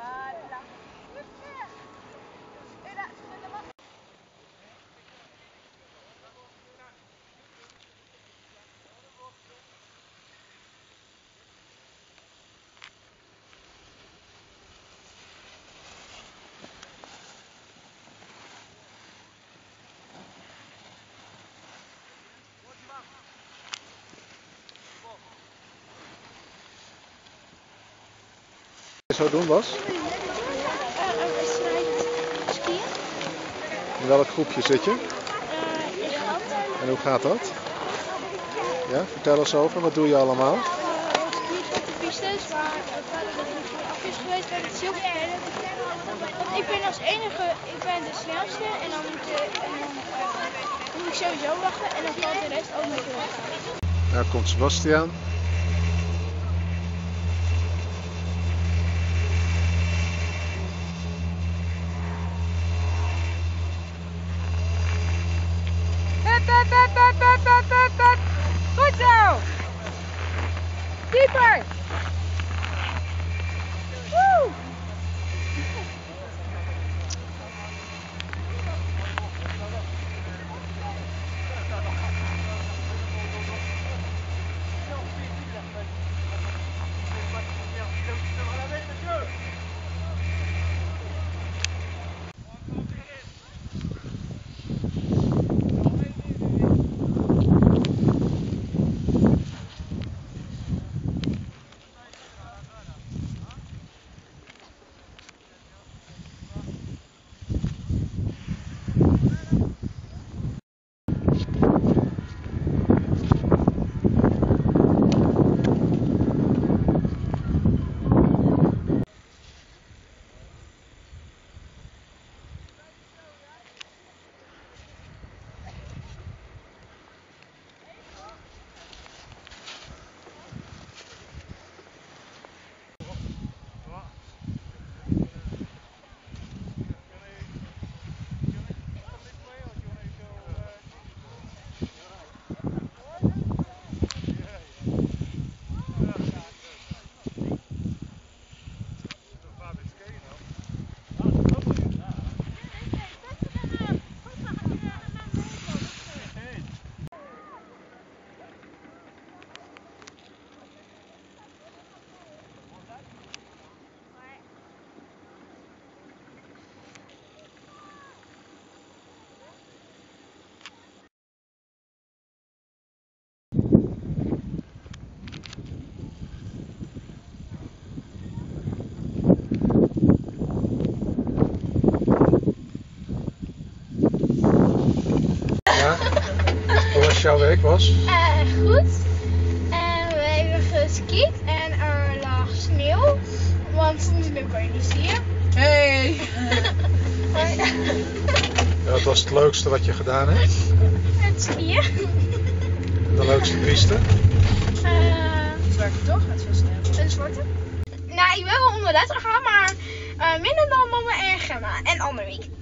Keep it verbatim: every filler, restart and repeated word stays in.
Zo doen was? Uh, een wedstrijd skiën. In welk groepje zit je? Uh, in Ganten. En hoe gaat dat? Ja, vertel eens over, wat doe je allemaal? Uh, skiën op de pistes, waar het vader dat niet af is geweest bij het zilverspelen. Want ik ben als enige, ik ben de snelste en dan moet, je, en dan, uh, moet ik sowieso wachten en dan valt de rest ook nog weg. Daar komt Sebastiaan. Goed zo! Dieper! Woe! Hoe was jouw week, was? Uh, goed. En we hebben geskiet en er lag sneeuw, want nu kan je niet skiën. Hey! Ja, wat was het leukste wat je gedaan hebt? Het skiën. De leukste piste? Uh, Zwarte toch? Het is wel snel. een zwarte. Nou, ik ben wel onder letter gegaan, maar uh, minder dan mama en Gemma en Annemiek.